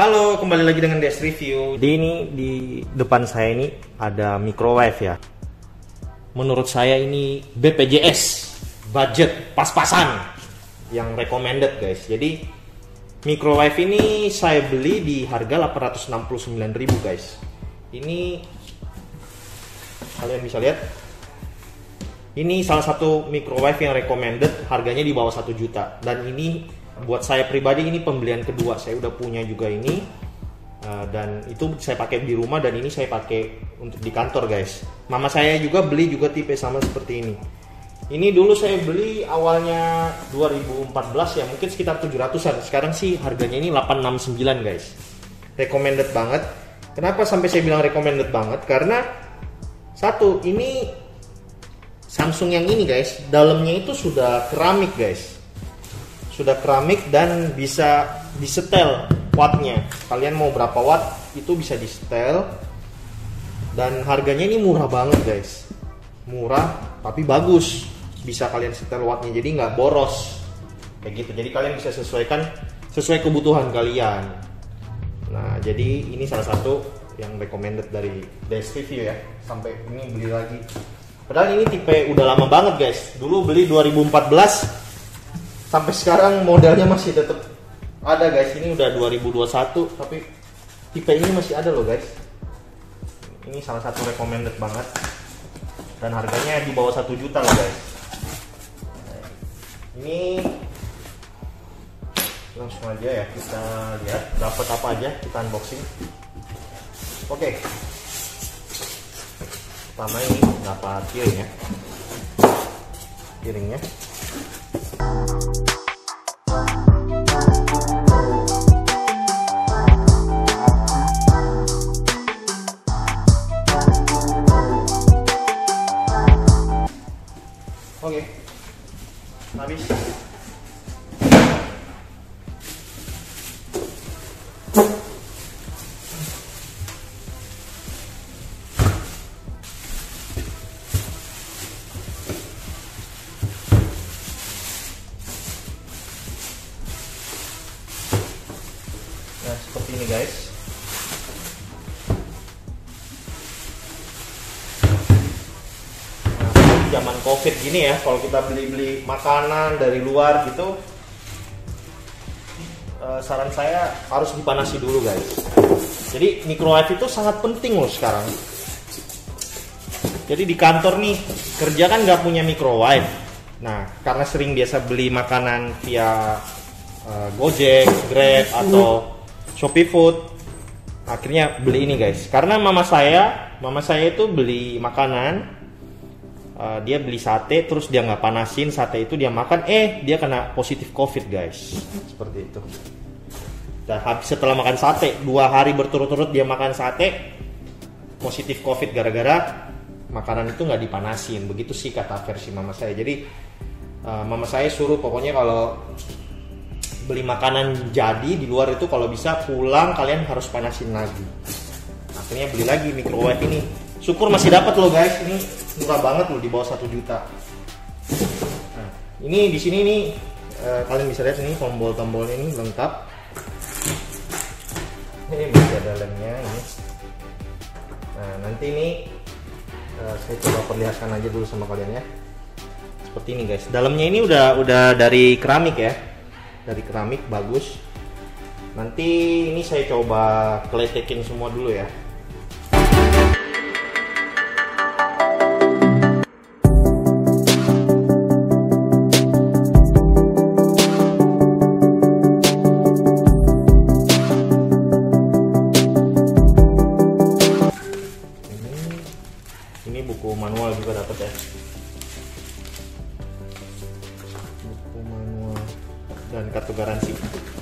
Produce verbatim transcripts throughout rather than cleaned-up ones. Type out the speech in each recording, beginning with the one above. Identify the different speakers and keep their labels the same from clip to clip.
Speaker 1: Halo, kembali lagi dengan Des Review. Di ini di depan saya ini ada microwave ya. Menurut saya ini B P J S, budget pas-pasan, yang recommended guys. Jadi microwave ini saya beli di harga delapan ratus enam puluh sembilan ribu guys. Ini kalian bisa lihat. Ini salah satu microwave yang recommended, harganya di bawah satu juta. Dan ini buat saya pribadi ini pembelian kedua. Saya udah punya juga ini, uh, dan itu saya pakai di rumah, dan ini saya pakai untuk di kantor guys. Mama saya juga beli juga tipe sama seperti ini. Ini dulu saya beli awalnya dua ribu empat belas ya, mungkin sekitar tujuh ratusan. Sekarang sih harganya ini delapan ratus enam puluh sembilan guys. Recommended banget. Kenapa sampai saya bilang recommended banget? Karena satu, ini Samsung yang ini guys, dalamnya itu sudah keramik guys. Sudah keramik dan bisa disetel wattnya. Kalian mau berapa watt itu bisa disetel. Dan harganya ini murah banget guys. Murah tapi bagus. Bisa kalian setel wattnya, jadi nggak boros kayak gitu. Jadi kalian bisa sesuaikan sesuai kebutuhan kalian. Nah, jadi ini salah satu yang recommended dari Des Review ya. Sampai ini beli lagi. Padahal ini tipe udah lama banget guys. Dulu beli dua ribu empat belas, sampai sekarang modelnya masih tetap ada guys. Ini udah dua ribu dua puluh satu, tapi tipe ini masih ada loh guys. Ini salah satu recommended banget. Dan harganya di bawah satu juta loh guys. Ini langsung aja ya kita lihat dapat apa aja, kita unboxing. Oke. Pertama ini dapat piring ya. Piringnya. Oke. Habis. Nah, seperti ini guys. Nah, zaman COVID gini ya, kalau kita beli-beli makanan dari luar gitu, eh, saran saya harus dipanasi dulu guys. Jadi microwave itu sangat penting loh sekarang. Jadi di kantor nih, kerja kan nggak punya microwave. Nah, karena sering biasa beli makanan via uh, Gojek, Grab, atau Shopee Food, akhirnya beli ini guys. Karena mama saya, mama saya itu beli makanan, uh, dia beli sate, terus dia nggak panasin sate itu, dia makan, eh dia kena positif COVID guys, seperti itu. Dan habis setelah makan sate, dua hari berturut-turut dia makan sate, positif COVID gara-gara makanan itu nggak dipanasin. Begitu sih kata versi mama saya. Jadi uh, mama saya suruh pokoknya kalau beli makanan jadi di luar itu kalau bisa pulang kalian harus panasin lagi. Akhirnya beli lagi microwave ini. Syukur masih dapat loh guys. Ini murah banget loh, di bawah satu juta. Nah, ini di sini nih eh, kalian bisa lihat ini tombol-tombolnya ini lengkap. Ini masih ada lemnya ini. Nah, nanti ini eh, saya coba perlihatkan aja dulu sama kalian ya. Seperti ini guys. Dalamnya ini udah udah dari keramik ya. Dari keramik bagus. Nanti ini saya coba keletekin semua dulu ya. Ini, ini buku manual juga dapat ya. Buku manual dan kartu garansi.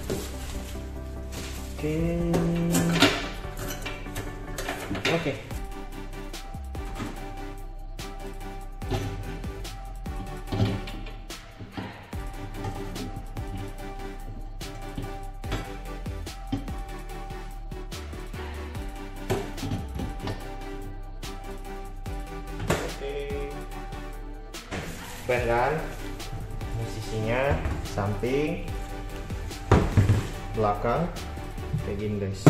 Speaker 1: Oke. Oke. Keren kan? Ini sisinya, samping, belakang. kayak gini guys.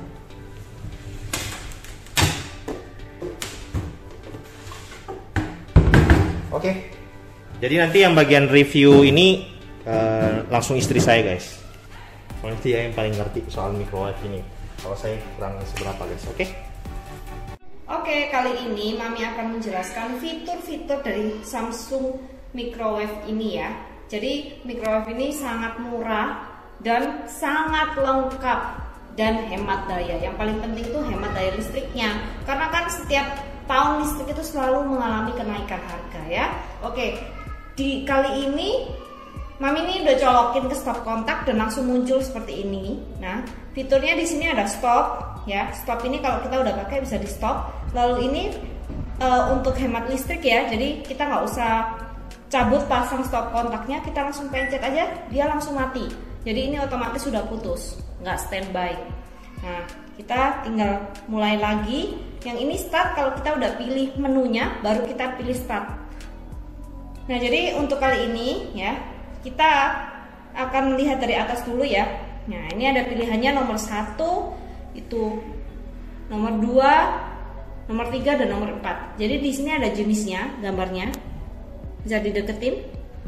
Speaker 1: Oke, jadi nanti yang bagian review ini uh, langsung istri saya guys. Soalnya dia yang paling ngerti soal microwave ini. Kalau saya kurang seberapa guys. Oke.
Speaker 2: Oke, kali ini Mami akan menjelaskan fitur-fitur dari Samsung microwave ini ya. Jadi microwave ini sangat murah dan sangat lengkap dan hemat daya. Yang paling penting itu hemat daya listriknya. Karena kan setiap tahun listrik itu selalu mengalami kenaikan harga ya. Oke, di kali ini Mami ini udah colokin ke stop kontak dan langsung muncul seperti ini. Nah, fiturnya di sini ada stop ya. Stop ini kalau kita udah pakai bisa di stop. Lalu ini uh, untuk hemat listrik ya. Jadi kita nggak usah cabut pasang stop kontaknya, kita langsung pencet aja, dia langsung mati. Jadi ini otomatis sudah putus, nggak standby. Nah, kita tinggal mulai lagi. Yang ini start, kalau kita udah pilih menunya, baru kita pilih start. Nah, jadi untuk kali ini ya, kita akan lihat dari atas dulu ya. Nah, ini ada pilihannya nomor satu, itu nomor dua, nomor tiga, dan nomor empat. Jadi di sini ada jenisnya, gambarnya. Bisa dideketin.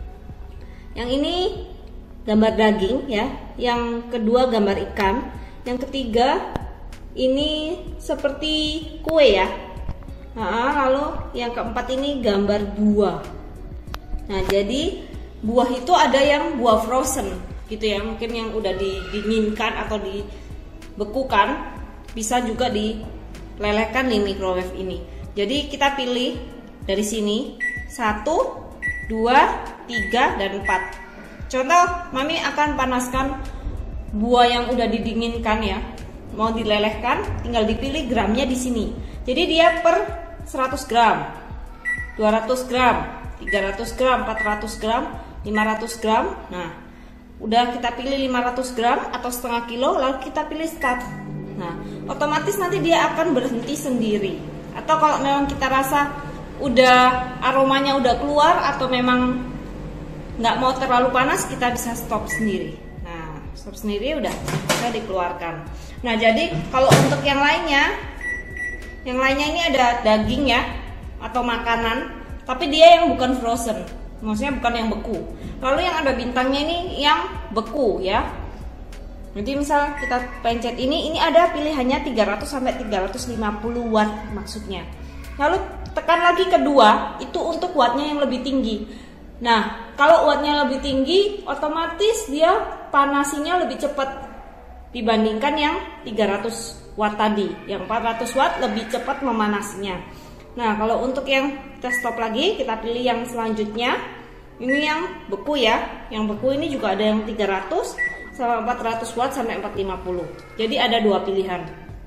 Speaker 2: Yang ini gambar daging ya. Yang kedua gambar ikan. Yang ketiga ini seperti kue ya. Nah, lalu yang keempat ini gambar buah. Nah, jadi buah itu ada yang buah frozen gitu ya, mungkin yang udah didinginkan atau dibekukan, bisa juga dilelehkan di microwave ini. Jadi kita pilih dari sini satu, dua, tiga, dan empat. Contoh, Mami akan panaskan buah yang udah didinginkan ya. Mau dilelehkan, tinggal dipilih gramnya di sini. Jadi dia per seratus gram, dua ratus gram, tiga ratus gram, empat ratus gram, lima ratus gram. Nah, udah kita pilih lima ratus gram atau setengah kilo, lalu kita pilih start. Nah, otomatis nanti dia akan berhenti sendiri. Atau kalau memang kita rasa udah aromanya udah keluar atau memang nggak mau terlalu panas, kita bisa stop sendiri. Nah, stop sendiri udah bisa dikeluarkan. Nah, jadi kalau untuk yang lainnya, yang lainnya ini ada daging ya atau makanan, tapi dia yang bukan frozen, maksudnya bukan yang beku. Lalu yang ada bintangnya ini yang beku ya. Jadi misal kita pencet ini, ini ada pilihannya tiga ratus sampai tiga ratus lima puluh watt maksudnya. Lalu tekan lagi kedua, itu untuk wattnya yang lebih tinggi. Nah, kalau wattnya lebih tinggi, otomatis dia panasinya lebih cepat dibandingkan yang tiga ratus watt tadi. Yang empat ratus watt lebih cepat memanasnya. Nah, kalau untuk yang kita stop lagi, kita pilih yang selanjutnya. Ini yang beku ya. Yang beku ini juga ada yang tiga ratus sama empat ratus watt sampai empat ratus lima puluh. Jadi ada dua pilihan.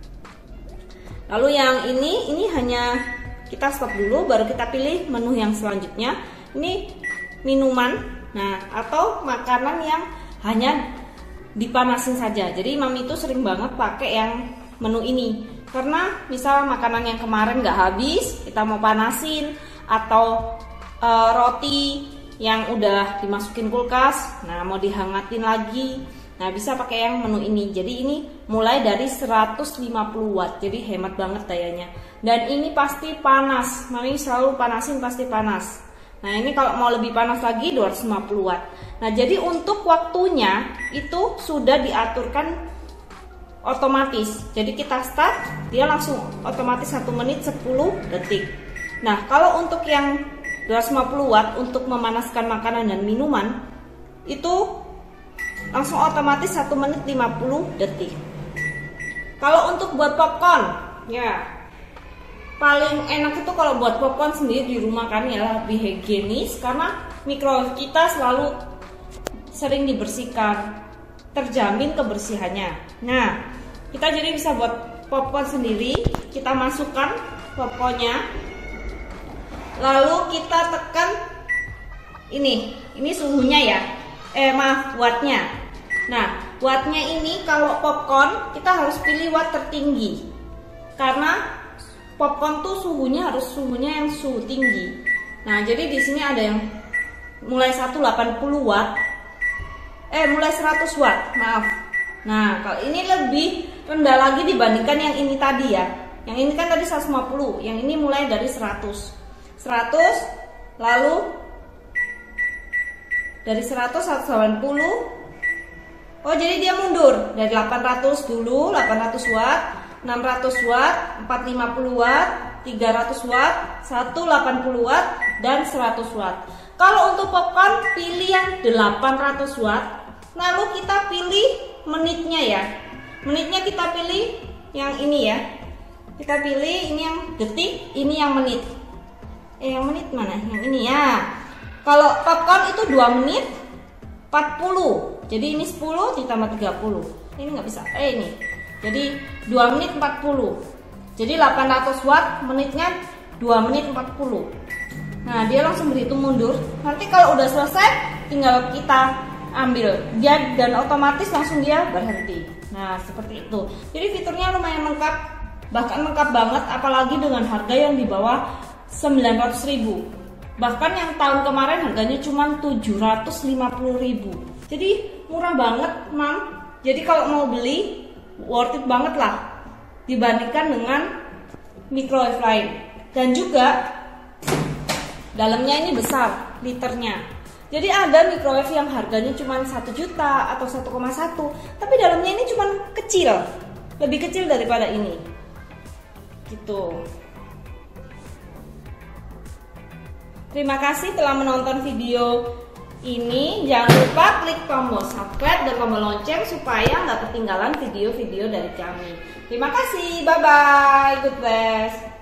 Speaker 2: Lalu yang ini, ini hanya kita stop dulu, baru kita pilih menu yang selanjutnya. Ini minuman, nah atau makanan yang hanya dipanasin saja. Jadi Mami itu sering banget pakai yang menu ini, karena misal makanan yang kemarin nggak habis, kita mau panasin, atau e, roti yang udah dimasukin kulkas, nah mau dihangatin lagi, nah bisa pakai yang menu ini. Jadi ini mulai dari seratus lima puluh watt, jadi hemat banget dayanya. Dan ini pasti panas, Mami selalu panasin pasti panas. Nah, ini kalau mau lebih panas lagi dua ratus lima puluh watt. Nah, jadi untuk waktunya itu sudah diaturkan otomatis. Jadi kita start, dia langsung otomatis satu menit sepuluh detik. Nah, kalau untuk yang dua ratus lima puluh watt untuk memanaskan makanan dan minuman, itu langsung otomatis satu menit lima puluh detik. Kalau untuk buat popcorn, ya paling enak itu kalau buat popcorn sendiri di rumah kan ya, lebih higienis karena microwave kita selalu sering dibersihkan, terjamin kebersihannya. Nah, kita jadi bisa buat popcorn sendiri. Kita masukkan popcornnya, lalu kita tekan ini, ini suhunya ya, eh maaf wattnya. Nah, wattnya ini kalau popcorn kita harus pilih watt tertinggi karena popcorn tuh suhunya harus suhunya yang suhu tinggi. Nah, jadi di sini ada yang mulai seratus delapan puluh watt, eh mulai seratus watt, maaf. Nah, kalau ini lebih rendah lagi dibandingkan yang ini tadi ya. Yang ini kan tadi seratus lima puluh, yang ini mulai dari seratus. seratus, lalu dari seratus, seratus delapan puluh. Oh, jadi dia mundur dari delapan ratus dulu, delapan ratus watt, enam ratus watt, empat ratus lima puluh watt, tiga ratus watt, seratus delapan puluh watt, dan seratus watt. Kalau untuk popcorn pilih yang delapan ratus watt. Lalu kita pilih menitnya ya. Menitnya kita pilih yang ini ya. Kita pilih ini yang detik, ini yang menit. Eh, yang menit mana? Yang ini ya. Kalau popcorn itu dua menit empat puluh. Jadi ini sepuluh ditambah tiga puluh. Ini nggak bisa. Eh ini. Jadi dua menit empat puluh. Jadi delapan ratus watt, menitnya dua menit empat puluh. Nah, dia langsung berhitung mundur. Nanti kalau udah selesai tinggal kita ambil. Dia dan otomatis langsung dia berhenti. Nah, seperti itu. Jadi fiturnya lumayan lengkap, bahkan lengkap banget apalagi dengan harga yang di bawah sembilan ratus ribu. Bahkan yang tahun kemarin harganya cuma tujuh ratus lima puluh ribu. Jadi murah banget, Mam. Jadi kalau mau beli worth it banget lah dibandingkan dengan microwave lain. Dan juga dalamnya ini besar liternya. Jadi ada microwave yang harganya cuma satu juta atau satu koma satu, tapi dalamnya ini cuma kecil. Lebih kecil daripada ini. Gitu. Terima kasih telah menonton video ini. Jangan lupa klik tombol subscribe dan tombol lonceng supaya nggak ketinggalan video-video dari kami. Terima kasih. Bye-bye. Good bless.